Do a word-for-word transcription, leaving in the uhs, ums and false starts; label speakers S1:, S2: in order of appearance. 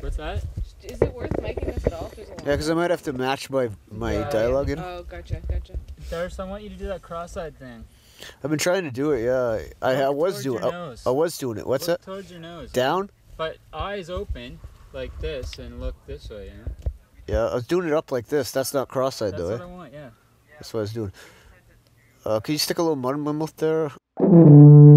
S1: What's that?
S2: Is it worth making this at all? If there's a long
S3: Yeah, because I might have to match my, my
S1: Yeah,
S3: dialogue,
S2: yeah.
S3: you know?
S2: Oh, gotcha, gotcha.
S1: Darce, I want you to do that cross-eyed thing.
S3: I've been trying to do it, yeah. I, I
S1: Look
S3: was
S1: towards
S3: doing
S1: your
S3: I,
S1: nose.
S3: I was doing it. What's
S1: Look
S3: that?
S1: towards your nose.
S3: Down?
S1: But eyes open, like this, and look this way, you know?
S3: Yeah, I was doing it up like this. That's not cross-eyed,
S1: That's
S3: though,
S1: what
S3: eh?
S1: I want, yeah.
S3: That's what I was doing. Uh, can you stick a little mud in my mouth there?